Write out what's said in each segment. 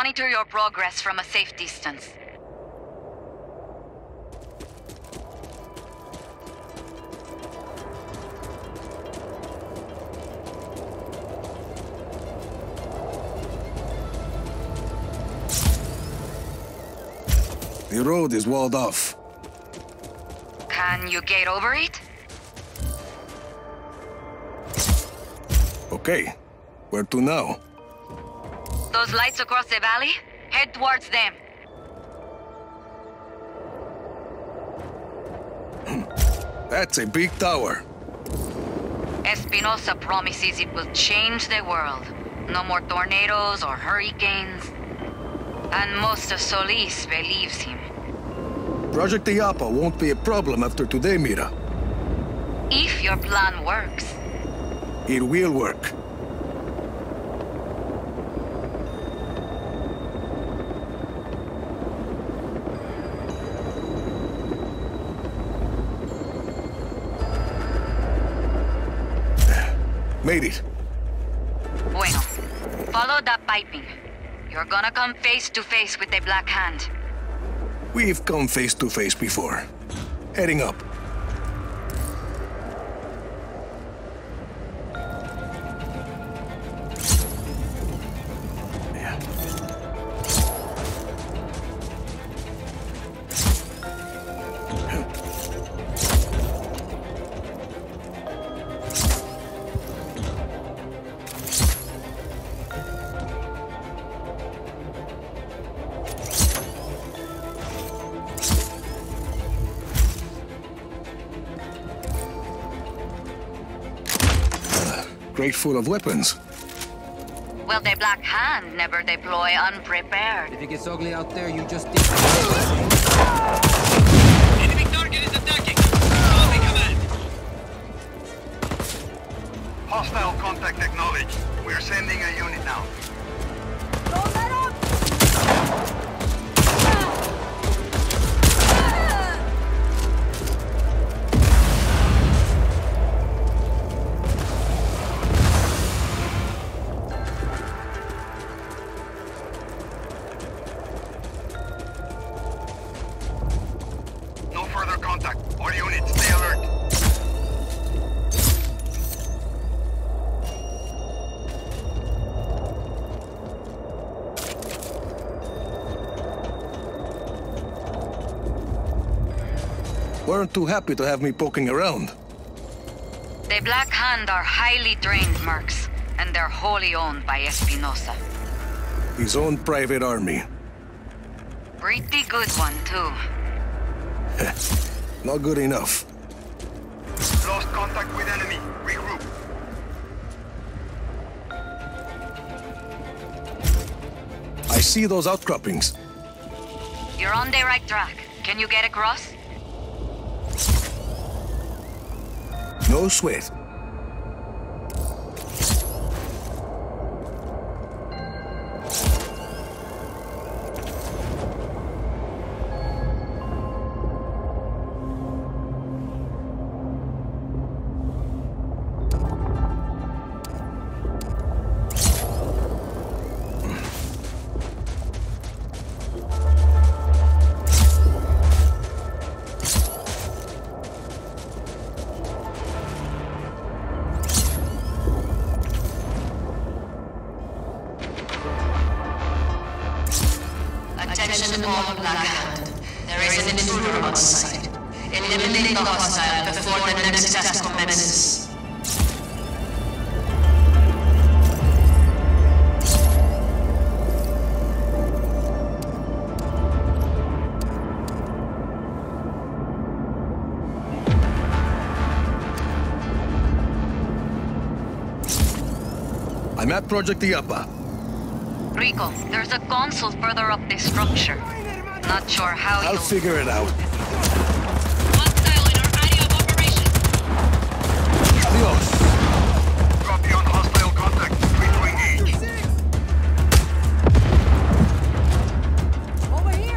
monitor your progress from a safe distance. The road is walled off. Can you get over it? Okay. Where to now? Those lights across the valley? Head towards them. That's a big tower. Espinosa promises it will change the world. No more tornadoes or hurricanes. And most of Solis believes him. Project Iapa won't be a problem after today, Mira. If your plan works. It will work. Made it. Bueno. Follow that piping. You're gonna come face to face with the Black Hand. We've come face to face before. Heading up. Crate full of weapons. Well, the Black Hand never deploy unprepared. If it gets ugly out there, you just... Enemy target is attacking! Copy command! Hostile contact acknowledged. We're sending a unit now. Don't let up! No further contact. All units, stay alert. Weren't too happy to have me poking around. The Black Hand are highly trained mercs, and they're wholly owned by Espinosa. His own private army. Pretty good one, too. Not good enough. Lost contact with enemy. Regroup. I see those outcroppings. You're on the right track. Can you get across? No sweat. Attention all Black Hand. There is an intruder on site. Eliminate the hostile before the next test commences. I'm at Project Iapa. Rico, there's a console further up this structure. Not sure how I'll figure it out. Hostile in our area of operation! Adios. Copy on hostile contact. Free to engage. Over here!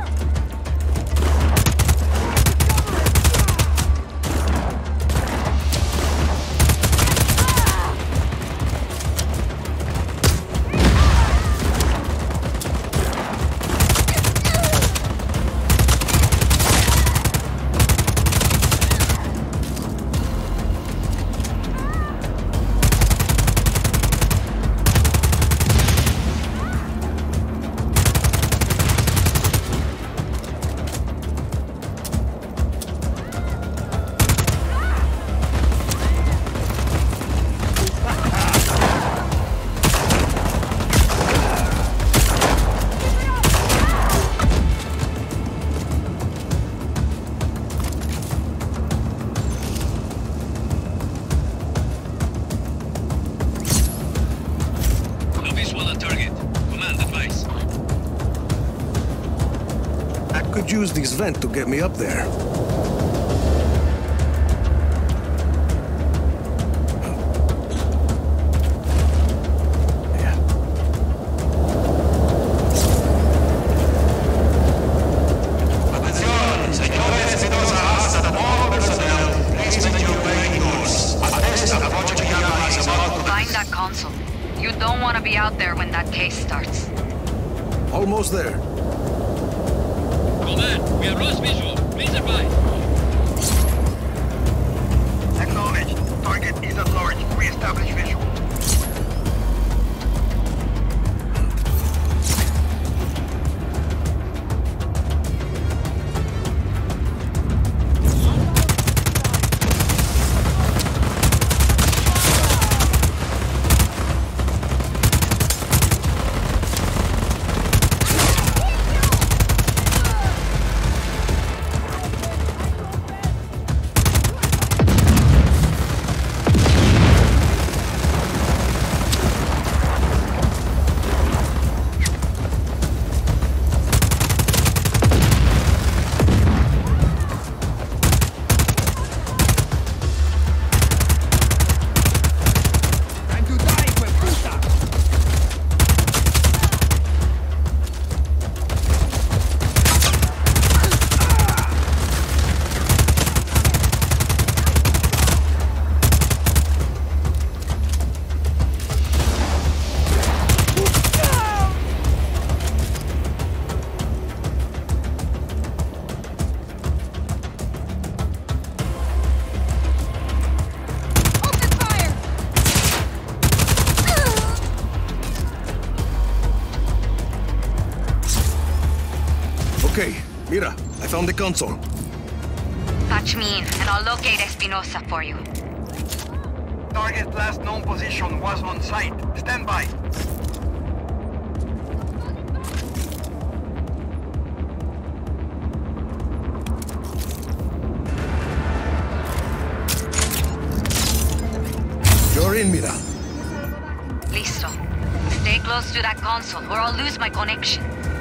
this vent to get me up there. Find that console. You don't want to be out there when that case starts. Almost there. Command, we have lost visual. Please advise. Acknowledged. Target is at large. Re-establish visual. Okay, Mira, I found the console. Patch me in, and I'll locate Espinosa for you. Target's last known position was on site. Stand by. You're in, Mira. Listo. Stay close to that console, or I'll lose my connection.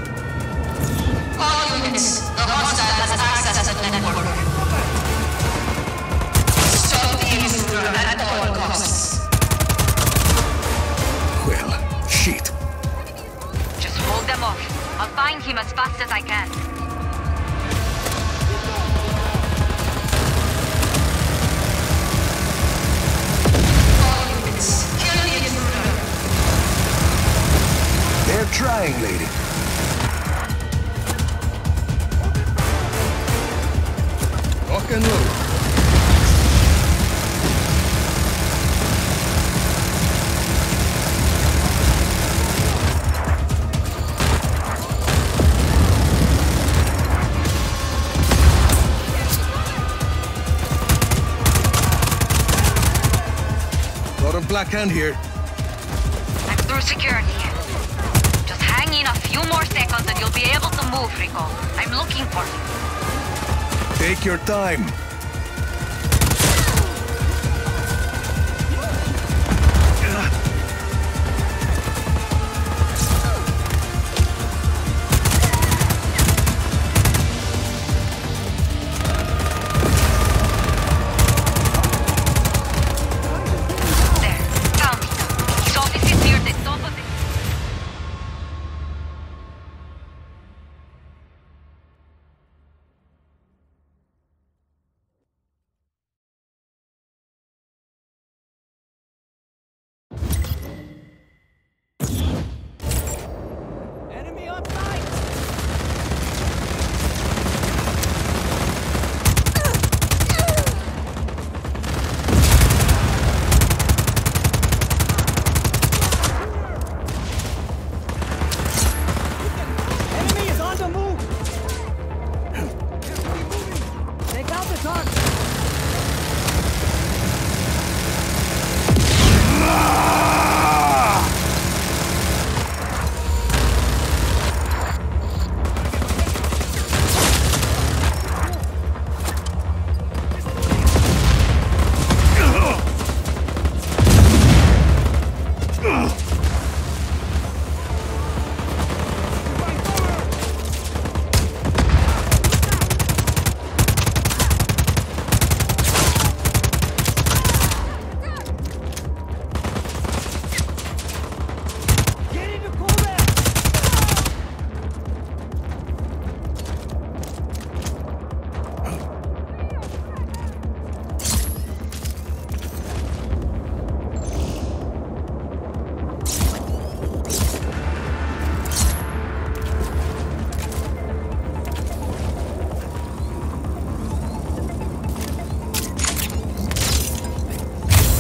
All units, the hostile has access to the network. Stop the intruder at all costs. Well, shit. Just hold them off. I'll find him as fast as I can. All units, kill the intruder. They're trying, lady. Lock and load. Got a black hand here. I'm through security. Just hang in a few more seconds and you'll be able to move, Rico. I'm looking for you. Take your time.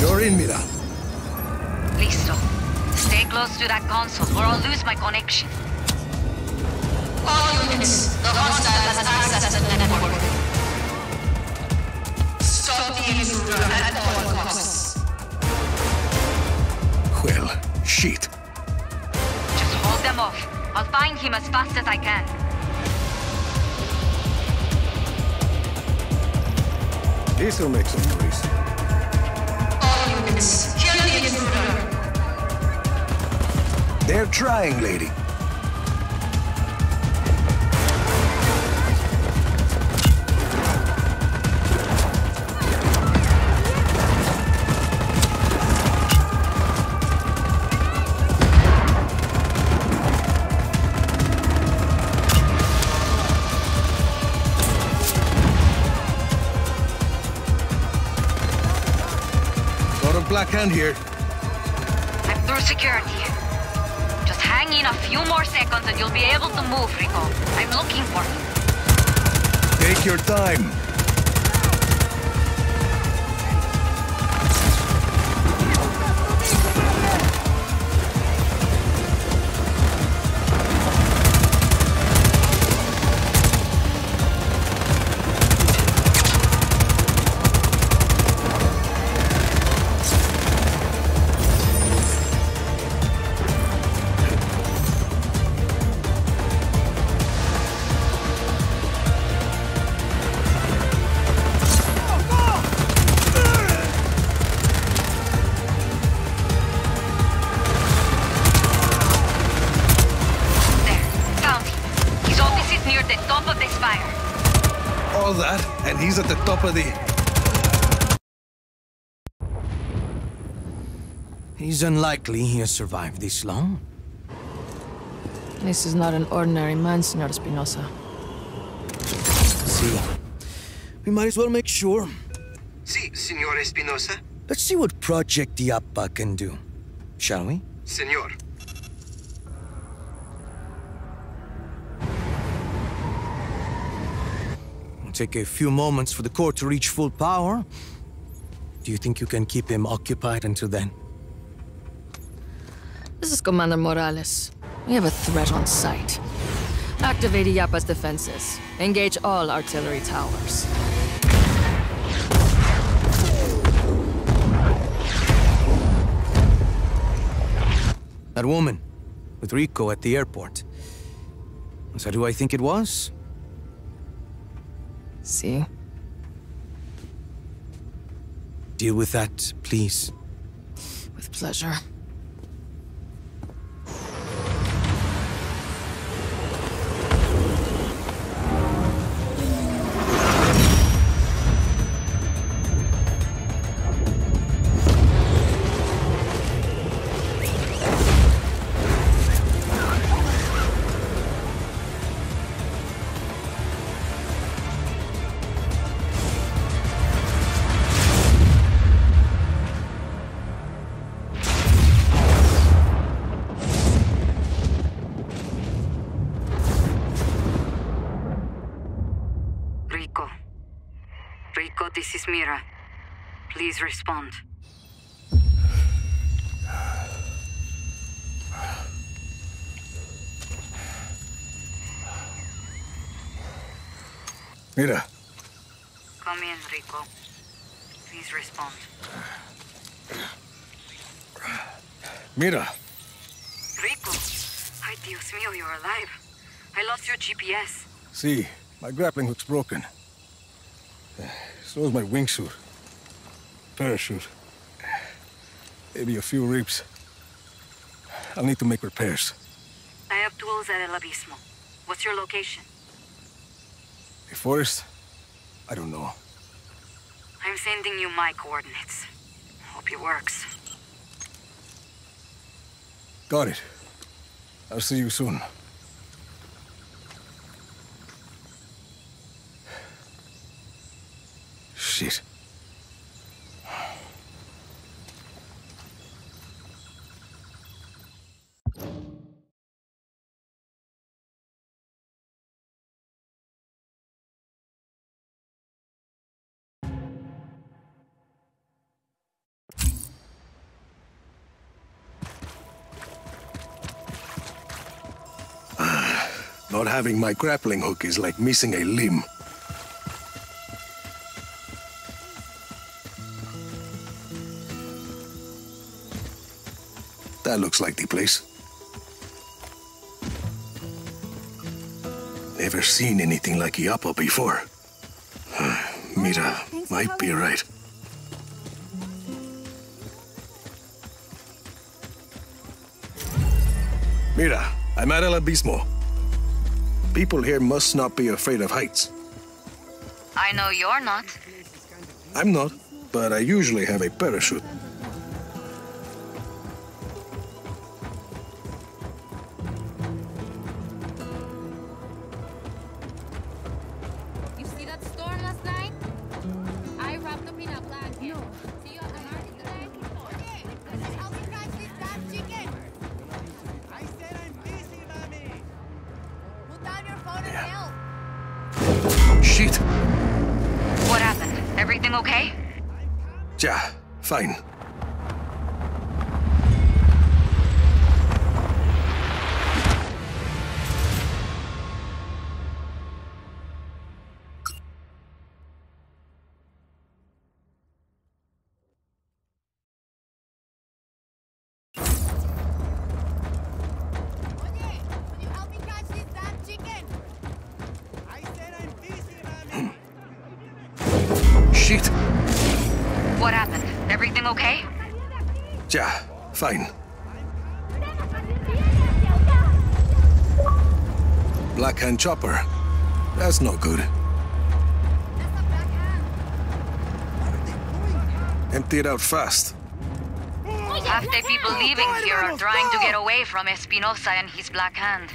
You're in, Mira. Listo. Stay close to that console or I'll lose my connection. All units, the hostile has access to the network. Stop the intruder at all costs. Well, shit. Just hold them off. I'll find him as fast as I can. This'll make some noise. All units, kill the intruder. They're trying, lady. Black hand here. I'm through security. Just hang in a few more seconds and you'll be able to move, Rico. I'm looking for you. Take your time. All that, and he's at the top of the... He's unlikely he has survived this long. This is not an ordinary man, Senor Espinosa. See, we might as well make sure. Si, Senor Espinosa. Let's see what Project Diapa can do, shall we? Senor. It'll take a few moments for the core to reach full power. Do you think you can keep him occupied until then? This is Commander Morales. We have a threat on sight. Activate Iapa's defenses. Engage all artillery towers. That woman, with Rico at the airport. Is that who I think it was? See? Deal with that, please. With pleasure. Rico, this is Mira. Please respond. Mira. Come in, Rico. Please respond. Mira. Rico. Ay, Dios mío, you're alive. I lost your GPS. See, my grappling hook's broken. So is my wingsuit. Parachute. Maybe a few ribs. I'll need to make repairs. I have tools at El Abismo. What's your location? The forest? I don't know. I'm sending you my coordinates. Hope it works. Got it. I'll see you soon. Shit. Not having my grappling hook is like missing a limb. That looks like the place. Never seen anything like Iapa before. Mira might be right. Mira, I'm at El Abismo. People here must not be afraid of heights. I know you're not. I'm not, but I usually have a parachute. You see that storm last night? I wrapped up in a blanket. No. See you at the market today? Help me catch this damn chicken! I said I'm busy, mommy! Put down your phone and help! Shit! What happened? Everything okay? Yeah, fine. Can you help me catch this damn chicken? I said I'm busy, mommy! Shit! What happened? Everything okay? Yeah, fine. Black hand chopper. That's no good. Empty it out fast. Half the people leaving here are trying to get away from Espinosa and his Black Hand.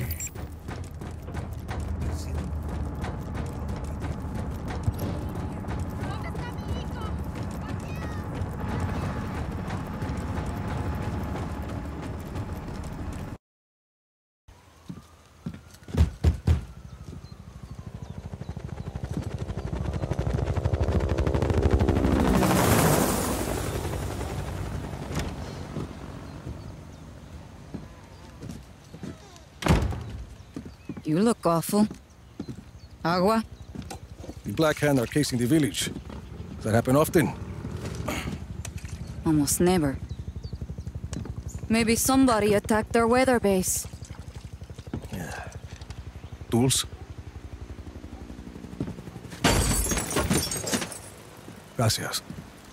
You look awful. Agua? The Black Hand are casing the village. Does that happen often? Almost never. Maybe somebody attacked their weather base. Tools? Gracias.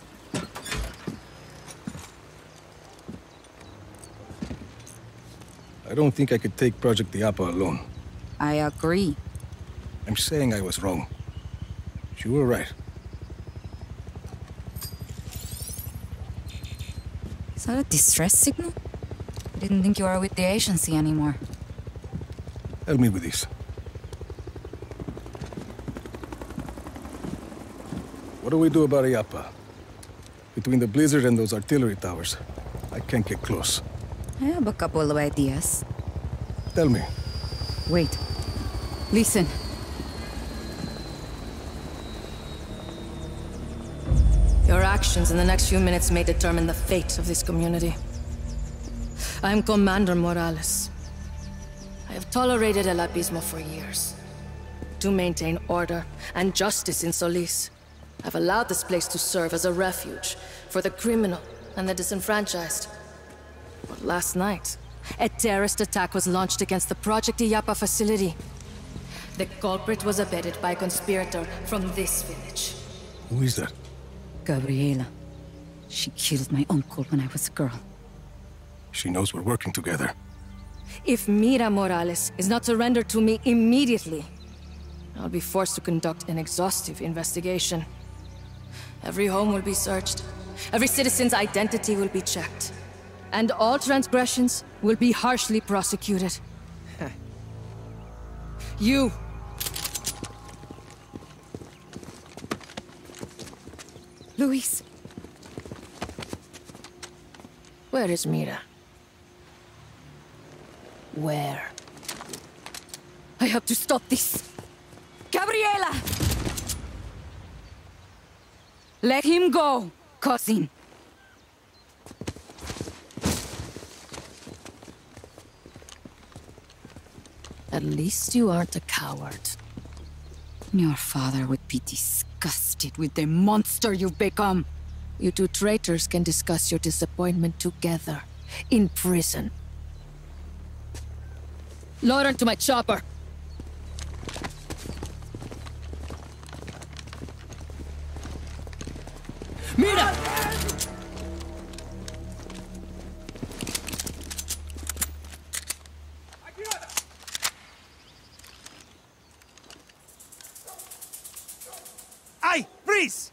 I don't think I could take Project Iapa alone. I agree. I'm saying I was wrong. You were right. Is that a distress signal? I didn't think you were with the agency anymore. Help me with this. What do we do about Iapa? Between the blizzard and those artillery towers, I can't get close. I have a couple of ideas. Tell me. Wait. Listen. Your actions in the next few minutes may determine the fate of this community. I am Commander Morales. I have tolerated El Abismo for years. To maintain order and justice in Solis, I've allowed this place to serve as a refuge for the criminal and the disenfranchised. But last night, a terrorist attack was launched against the Project Iapa facility. The culprit was abetted by a conspirator from this village. Who is that? Gabriela. She killed my uncle when I was a girl. She knows we're working together. If Mira Morales is not surrendered to me immediately, I'll be forced to conduct an exhaustive investigation. Every home will be searched. Every citizen's identity will be checked. And all transgressions will be harshly prosecuted. You! Luis! Where is Mira? Where? I have to stop this! Gabriela! Let him go, cousin! At least you aren't a coward. Your father would be disgusted with the monster you've become. You two traitors can discuss your disappointment together, in prison. Load onto my chopper. Mira! Ay, freeze!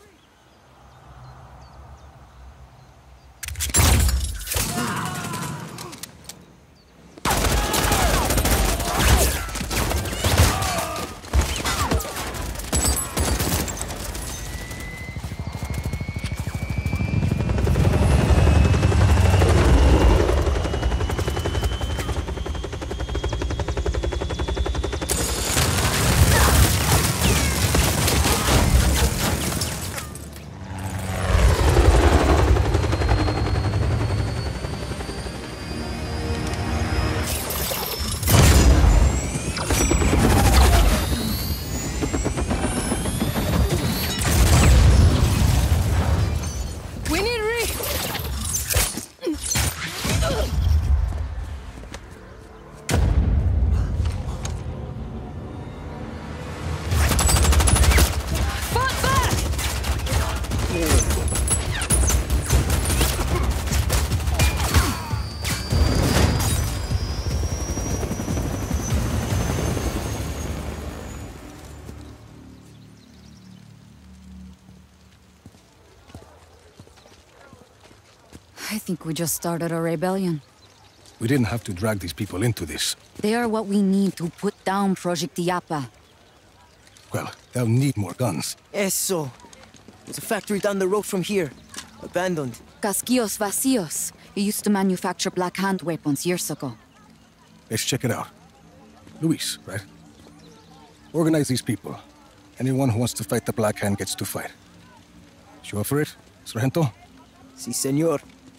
I think we just started a rebellion. We didn't have to drag these people into this. They are what we need to put down Project Iapa. Well, they'll need more guns. Eso. There's a factory down the road from here. Abandoned. Casquillos Vacíos. It used to manufacture black hand weapons years ago. Let's check it out. Luis, right? Organize these people. Anyone who wants to fight the Black Hand gets to fight. You up for it, Sargento? Si, senor.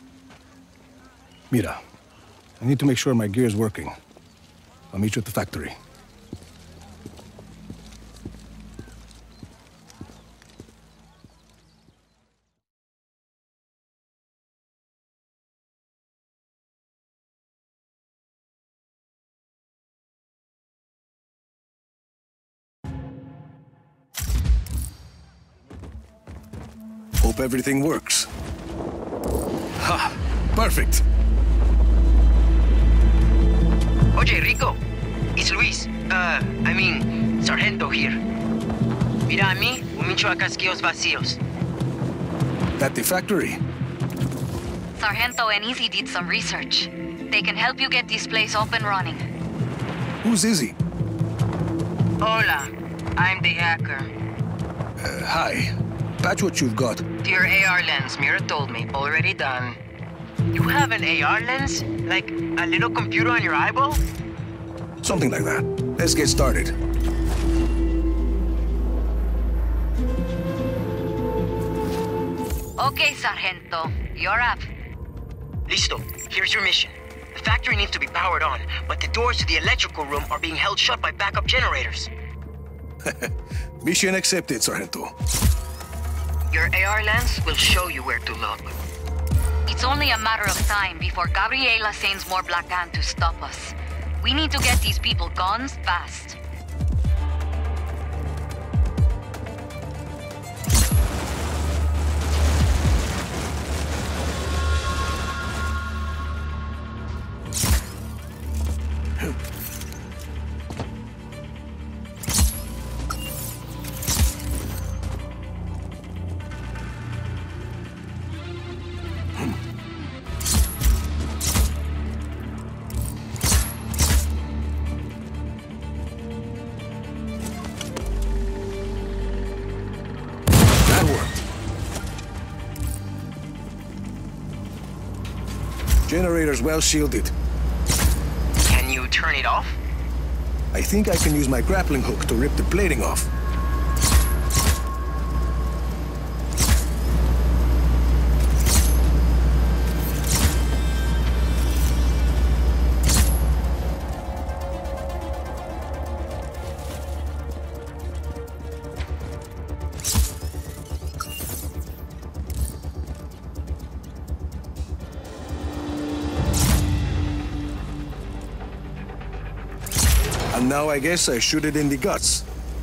Mira, I need to make sure my gear is working. I'll meet you at the factory. Hope everything works. Ha! Perfect! Oye, Rico. It's Luis. Sargento here. Mira a mí, un mincho a Casquillos Vacíos. At the factory? Sargento and Izzy did some research. They can help you get this place up and running. Who's Izzy? Hola. I'm the hacker. Hi. Patch what you've got. Your AR lens, Mira told me. Already done. You have an AR lens? Like a little computer on your eyeball? Something like that. Let's get started. Okay, Sargento. You're up. Listo. Here's your mission. The factory needs to be powered on, but the doors to the electrical room are being held shut by backup generators. Mission accepted, Sargento. Your AR lens will show you where to look. It's only a matter of time before Gabriela sends more Black Hand to stop us. We need to get these people guns fast. Generator's well shielded. Can you turn it off? I think I can use my grappling hook to rip the plating off. And now I guess I shoot it in the guts.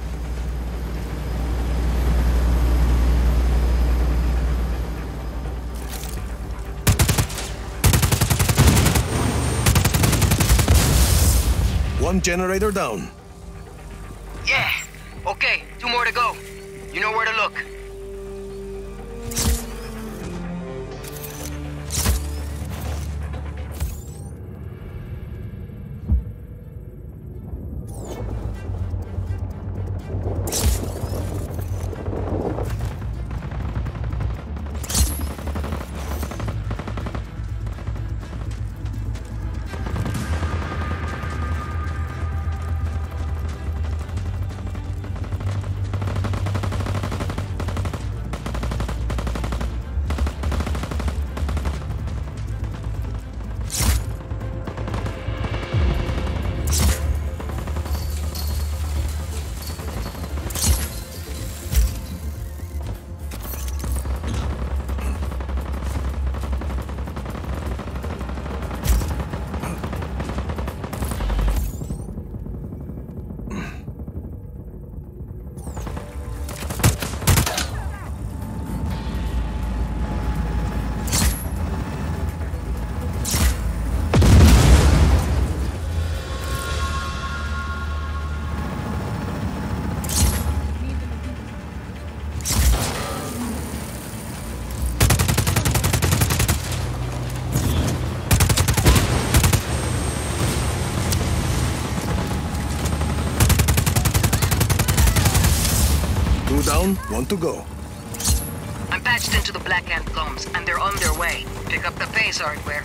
One generator down. Yeah. Okay, 2 more to go. You know where to look. Down, 1 to go. I'm patched into the Black Ant comms, and they're on their way. Pick up the pace hardware.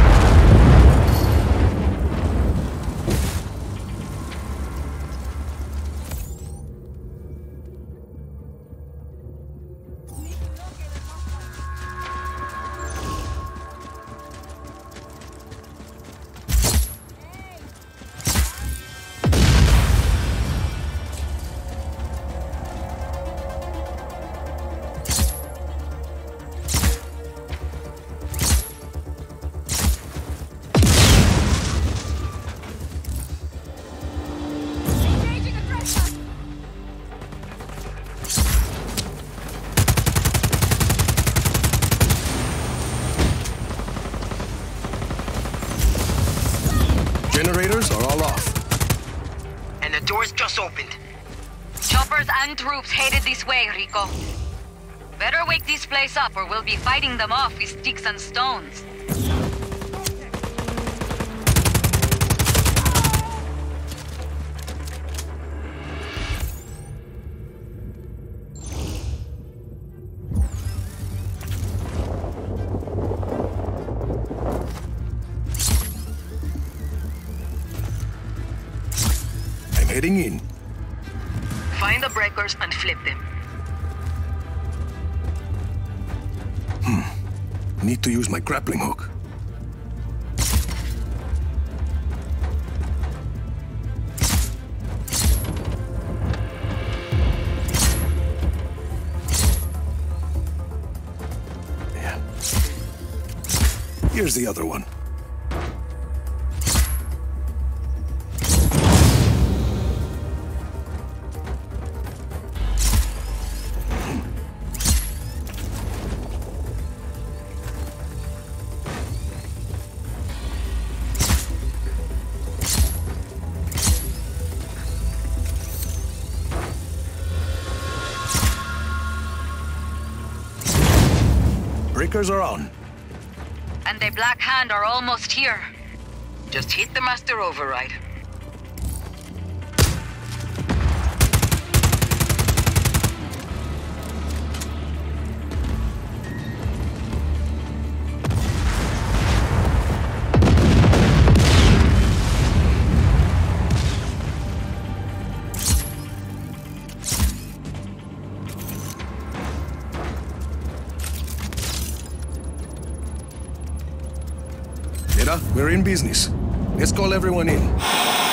Generators are all off. And the doors just opened. Choppers and troops headed this way, Rico. Better wake this place up or we'll be fighting them off with sticks and stones. Heading in. Find the breakers and flip them. Need to use my grappling hook. Yeah. Here's the other one. Breakers are on. And the Black Hand are almost here. Just hit the master override. We're in business. Let's call everyone in.